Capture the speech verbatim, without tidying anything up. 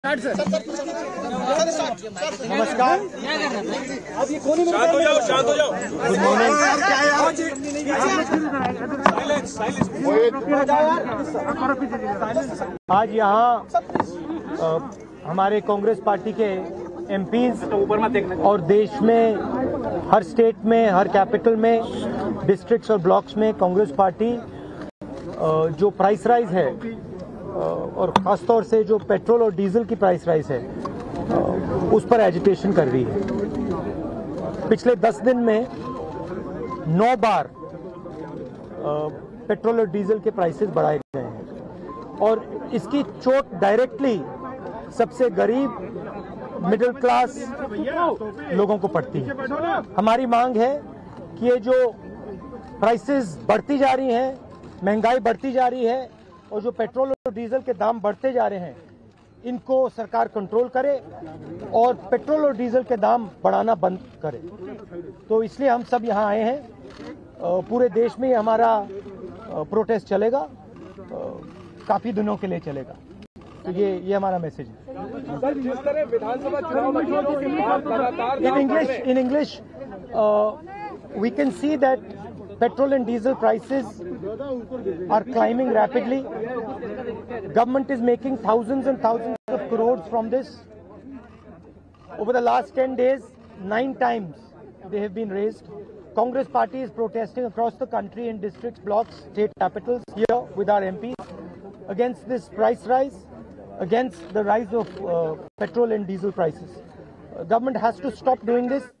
नमस्कार। अब ये कोने में शांत हो जाओ, शांत हो जाओ। Good morning. आज यहाँ हमारे कांग्रेस पार्टी के एमपीज और देश में हर स्टेट में, हर कैपिटल में, डिस्ट्रिक्ट्स और ब्लॉक्स में कांग्रेस पार्टी जो प्राइस राइज है और खासतौर से जो पेट्रोल और डीजल की प्राइस राइज है उस पर एजिटेशन कर रही है। पिछले दस दिन में नौ बार पेट्रोल और डीजल के प्राइसेस बढ़ाए गए हैं और इसकी चोट डायरेक्टली सबसे गरीब मिडिल क्लास लोगों को पड़ती है। हमारी मांग है कि ये जो प्राइसेस बढ़ती जा रही हैं, महंगाई बढ़ती जा रही है और जो पेट्रोल और डीजल के दाम बढ़ते जा रहे हैं, इनको सरकार कंट्रोल करे और पेट्रोल और डीजल के दाम बढ़ाना बंद करे। तो इसलिए हम सब यहाँ आए हैं। पूरे देश में हमारा प्रोटेस्ट चलेगा, काफी दिनों के लिए चलेगा। तो ये ये हमारा मैसेज है। सर, जिस तरह विधानसभा चुनाव in English in English we can see that petrol and diesel prices are climbing rapidly. Government is making thousands and thousands of crores from this. Over the last ten days, nine times they have been raised. Congress party is protesting across the country in districts, blocks, state capitals, here with our M Ps against this price rise, against the rise of uh, petrol and diesel prices. Uh, government has to stop doing this.